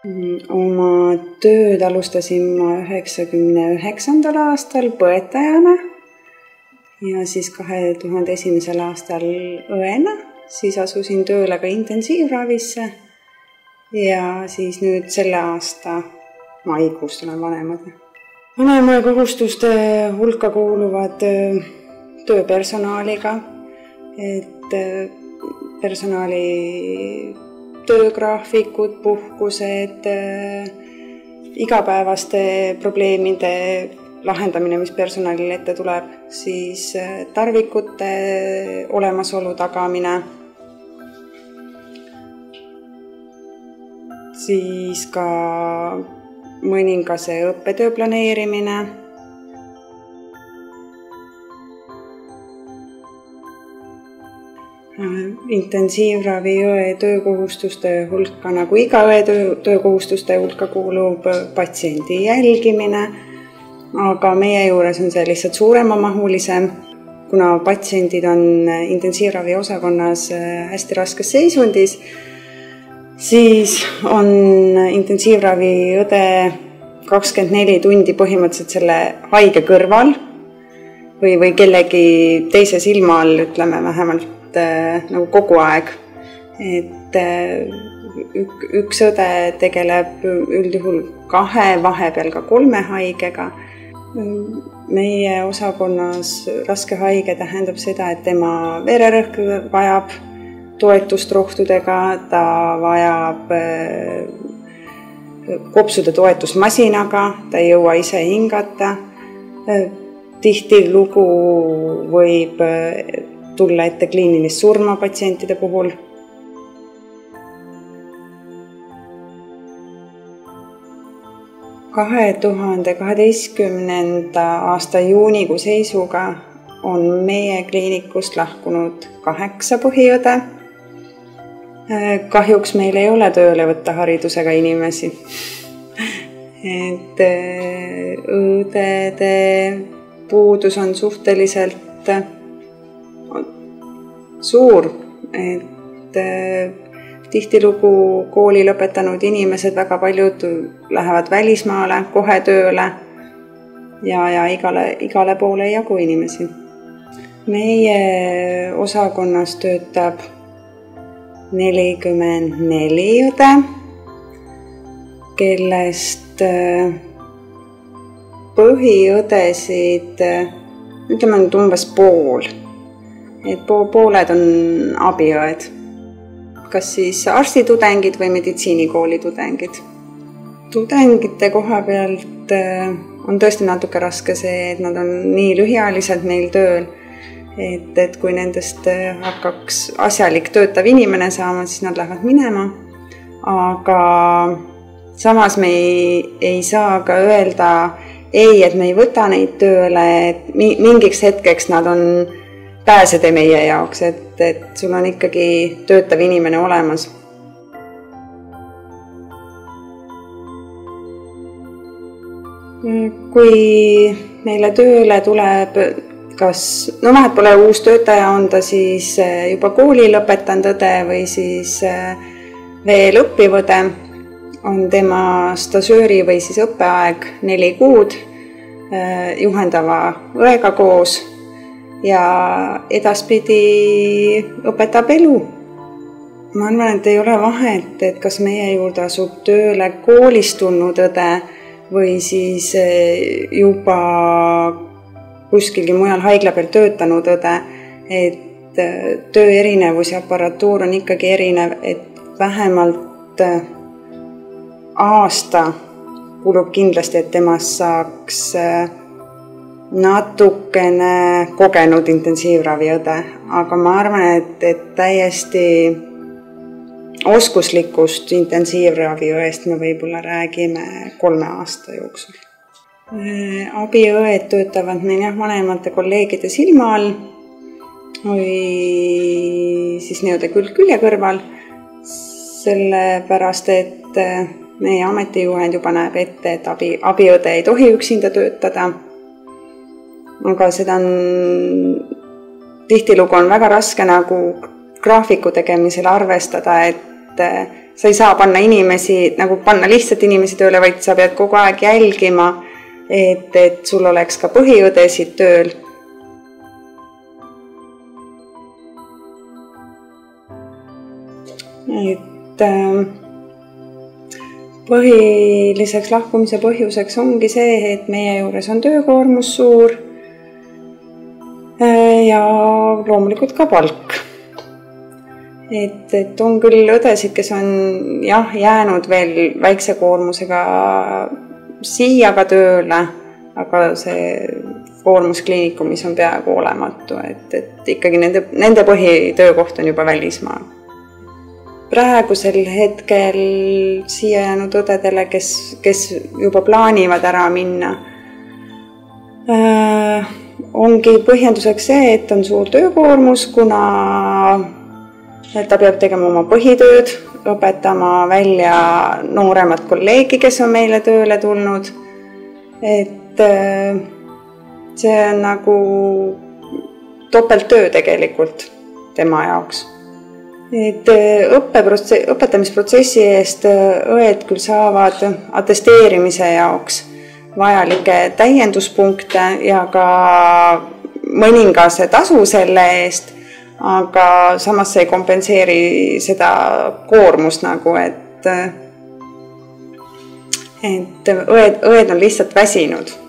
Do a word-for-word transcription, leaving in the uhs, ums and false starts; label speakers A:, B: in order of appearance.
A: Oma tööd alustasin ma üheksakümne üheksandal aastal põetajana ja siis kahe tuhande esimesel aastal õena. Siis asusin tööle ka intensiivravisse ja siis nüüd selle aasta maikuust olen vanemad. Vanema kohustuste hulka kuuluvad tööpersonaliga, et personali töögraafikud, puhkused, igapäevaste probleemide lahendamine, mis personalil ette tuleb, siis tarvikute olemasolu tagamine, siis ka mõningase õppetöö planeerimine, intensiivraviõe töökohustuste hulka, nagu iga õe töö, töökohustuste hulka kuulub patsiendi jälgimine, aga meie juures on see lihtsalt suuremamahulisem, kuna patsiendid on intensiivravi osakonnas hästi raskes seisundis, siis on intensiivraviõde kakskümmend neli tundi põhimõtteliselt selle haige kõrval või, või kellegi teise silma all, ütleme vähemalt nagu kogu aeg. Et üks õde tegeleb üldjuhul kahe, vahepeal ka kolme haigega. Meie osakonnas raske haige tähendab seda, et tema vererõhk vajab toetust rohtudega, ta vajab kopsude toetusmasinaga, ta ei jõua ise hingata. Tihtilugu võib tulla ette kliinilist surma patsientide puhul. kahe tuhande kaheteistkümnenda aasta juunikuu seisuga on meie kliinikust lahkunud kaheksa põhiõde. Kahjuks meil ei ole tööle võtta haridusega inimesi. Et õdede puudus on suhteliselt suur, et tihtilugu kooli lõpetanud inimesed, väga paljud lähevad välismaale kohe tööle ja, ja igale, igale poole ei jagu inimesi. Meie osakonnas töötab nelikümmend neli õde, kellest põhiõdesid, ütleme nüüd umbes pool. Et pooled on abiõed, kas siis arstitudengid või meditsiinikooli tudengid. Tudengite koha pealt on tõesti natuke raske see, et nad on nii lühiajaliselt meil tööl, et, et kui nendest hakkaks asjalik töötav inimene saama, siis nad lähevad minema. Aga samas me ei, ei saa ka öelda ei, et me ei võta neid tööle, et mingiks hetkeks nad on pääsede meie jaoks, et, et sul on ikkagi töötav inimene olemas. Kui meile tööle tuleb, kas, no vahet pole uus töötaja, on ta siis juba kooli lõpetanud õde või siis veel õppiv õde, on tema stažööri või siis õppeaeg neli kuud juhendava õega koos ja edaspidi õpetab elu. Ma arvan, et ei ole vahet, et kas meie juurde asub tööle koolist tulnud õde või siis juba kuskilgi mujal haigla peal töötanud õde, et töö erinevus ja aparatuur on ikkagi erinev, et vähemalt aasta kulub kindlasti, et temast saaks natukene kogenud intensiivraviõde, aga ma arvan, et, et täiesti oskuslikust intensiivraviõest me võib-olla räägime kolme aasta jooksul. Abiõed töötavad meil jah, vanemate kolleegide silma all või siis nii-öelda külg külje kõrval, sellepärast et meie ametijuhend juba näeb ette, et abi, abiõde ei tohi üksinda töötada. Aga seda on, tihtilugu on väga raske nagu graafiku tegemisel arvestada, et sa ei saa panna inimesi, nagu panna lihtsalt inimesi tööle, vaid sa pead kogu aeg jälgima, et, et sul oleks ka põhiõdesid tööl. Et põhiliseks lahkumise põhjuseks ongi see, et meie juures on töökoormus suur ja loomulikult ka palk. Et, et on küll õdesid, kes on jah, jäänud veel väikse koormusega siia ka tööle, aga see koormus kliinikumis on peaaegu olematu, et, et ikkagi nende, nende põhitöökoht on juba välismaa. Praegusel hetkel siia jäänud õdedele, kes, kes juba plaanivad ära minna, äh, ongi põhjenduseks see, et on suur töökoormus, kuna ta peab tegema oma põhitööd, õpetama välja nooremat kolleegi, kes on meile tööle tulnud. Et äh, see on nagu topelttöö tegelikult tema jaoks. Et õppeprotsessi, õpetamisprotsessi eest õed küll saavad atesteerimise jaoks vajalikke täienduspunkte ja ka mõningase tasu selle eest, aga samas see ei kompenseeri seda koormust nagu, et, et õed, õed on lihtsalt väsinud.